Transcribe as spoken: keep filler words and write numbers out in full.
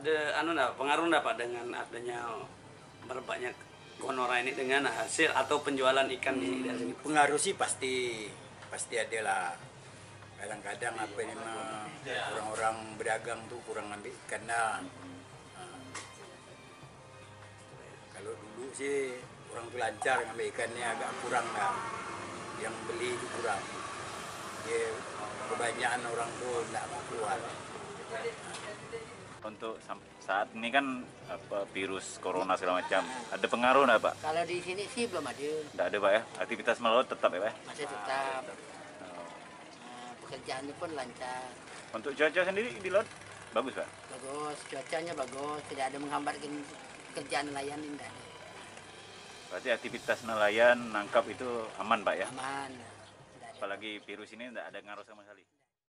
ada anu enggak, pengaruh enggak Pak dengan adanya merebaknya Conora ini dengan hasil atau penjualan ikan di daerah sini? Pengaruh sih pasti pasti ada lah. Kadang-kadang apa ini mah orang-orang berdagang tuh kurang ambil ikan dah. Nah, kalau dulu sih orang tuh lancar ngambil ikannya, agak kurang dah. Yang beli itu kurang. Ya, kebanyakan orang tuh tidak mau keluar. Untuk saat ini kan apa virus corona segala macam, ada pengaruh nggak Pak? Kalau di sini sih belum ada. Nggak ada Pak ya? Aktivitas melaut tetap ya Pak? Masih tetap. Nah, pekerjaannya pun lancar. Untuk cuaca sendiri di laut bagus Pak? Bagus, cuacanya bagus, tidak ada menghambatkan kerjaan nelayan ini. Tidak ada. Berarti aktivitas nelayan, nangkap itu aman Pak ya? Aman. Tidak ada. Apalagi virus ini nggak ada ngaruh sama sekali.